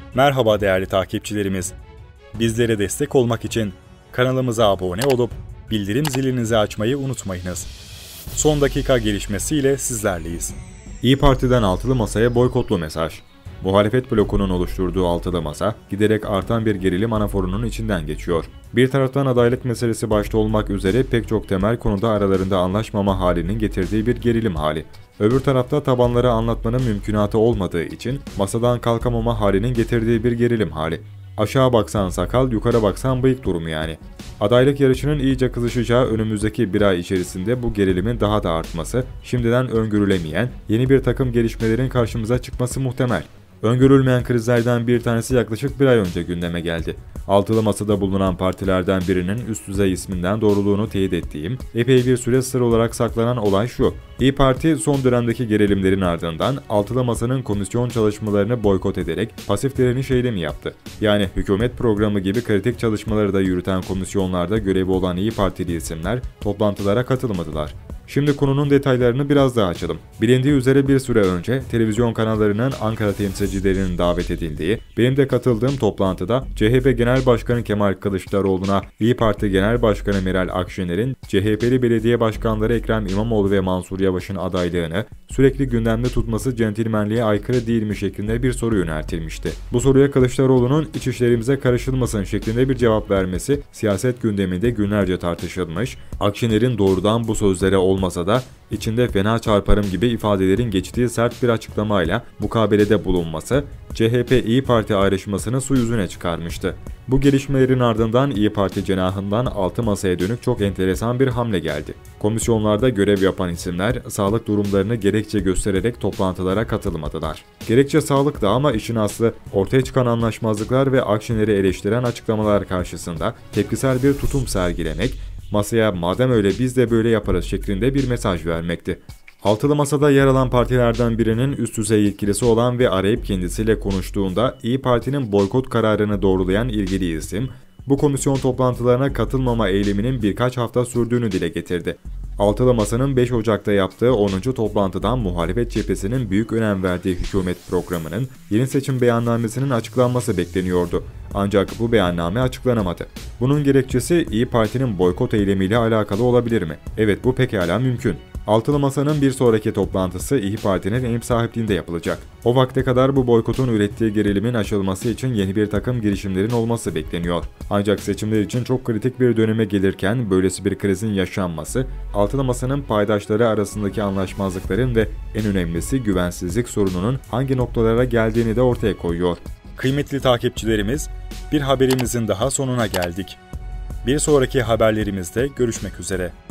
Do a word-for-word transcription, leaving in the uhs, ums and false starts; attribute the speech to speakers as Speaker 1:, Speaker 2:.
Speaker 1: Merhaba değerli takipçilerimiz. Bizlere destek olmak için kanalımıza abone olup bildirim zilinizi açmayı unutmayınız. Son dakika gelişmesiyle sizlerleyiz. İYİ Parti'den altılı masaya boykotlu mesaj. Muhalefet blokunun oluşturduğu altılı masa, giderek artan bir gerilim anaforunun içinden geçiyor. Bir taraftan adaylık meselesi başta olmak üzere pek çok temel konuda aralarında anlaşmama halinin getirdiği bir gerilim hali. Öbür tarafta tabanları anlatmanın mümkünatı olmadığı için masadan kalkamama halinin getirdiği bir gerilim hali. Aşağı baksan sakal, yukarı baksan bıyık durumu yani. Adaylık yarışının iyice kızışacağı önümüzdeki bir ay içerisinde bu gerilimin daha da artması, şimdiden öngörülemeyen yeni bir takım gelişmelerin karşımıza çıkması muhtemel. Öngörülmeyen krizlerden bir tanesi yaklaşık bir ay önce gündeme geldi. Altılı masada bulunan partilerden birinin üst düzey isminden doğruluğunu teyit ettiğim, epey bir süre sır olarak saklanan olay şu. İYİ Parti son dönemdeki gerilimlerin ardından altılı masanın komisyon çalışmalarını boykot ederek pasif direniş eylemi yaptı. Yani hükümet programı gibi kritik çalışmaları da yürüten komisyonlarda görevi olan İYİ Partili isimler toplantılara katılmadılar. Şimdi konunun detaylarını biraz daha açalım. Bilindiği üzere bir süre önce televizyon kanallarının Ankara temsilcilerinin davet edildiği, benim de katıldığım toplantıda C H P Genel Başkanı Kemal Kılıçdaroğlu'na İYİ Parti Genel Başkanı Meral Akşener'in C H P'li belediye başkanları Ekrem İmamoğlu ve Mansur Yavaş'ın adaylığını sürekli gündemde tutması centilmenliğe aykırı değil mi şeklinde bir soru yöneltilmişti. Bu soruya Kılıçdaroğlu'nun iç işlerimize karışılmasın şeklinde bir cevap vermesi siyaset gündeminde günlerce tartışılmış, Akşener'in doğrudan bu sözlere olmasa da içinde fena çarparım gibi ifadelerin geçtiği sert bir açıklamayla mukabelede bulunması C H P-İYİ Parti ayrışmasını su yüzüne çıkarmıştı. Bu gelişmelerin ardından İYİ Parti cenahından altı masaya dönük çok enteresan bir hamle geldi. Komisyonlarda görev yapan isimler sağlık durumlarını gerekçe göstererek toplantılara katılmadılar. Gerekçe sağlıktı ama işin aslı ortaya çıkan anlaşmazlıklar ve Akşener'i eleştiren açıklamalar karşısında tepkisel bir tutum sergilemek, masaya madem öyle biz de böyle yaparız şeklinde bir mesaj vermekti. Altılı masada yer alan partilerden birinin üst düzey yetkilisi olan ve arayıp kendisiyle konuştuğunda İYİ Parti'nin boykot kararını doğrulayan ilgili isim, bu komisyon toplantılarına katılmama eyleminin birkaç hafta sürdüğünü dile getirdi. Altılı Masa'nın beş Ocak'ta yaptığı onuncu toplantıdan muhalefet cephesinin büyük önem verdiği hükümet programının yeni seçim beyannamesinin açıklanması bekleniyordu. Ancak bu beyanname açıklanamadı. Bunun gerekçesi İYİ Parti'nin boykot eylemiyle alakalı olabilir mi? Evet, bu pekala mümkün. Altılı Masa'nın bir sonraki toplantısı İYİ Parti'nin ev sahipliğinde yapılacak. O vakte kadar bu boykotun ürettiği gerilimin aşılması için yeni bir takım girişimlerin olması bekleniyor. Ancak seçimler için çok kritik bir döneme gelirken böylesi bir krizin yaşanması, Altılı Masa'nın paydaşları arasındaki anlaşmazlıkların ve en önemlisi güvensizlik sorununun hangi noktalara geldiğini de ortaya koyuyor. Kıymetli takipçilerimiz, bir haberimizin daha sonuna geldik. Bir sonraki haberlerimizde görüşmek üzere.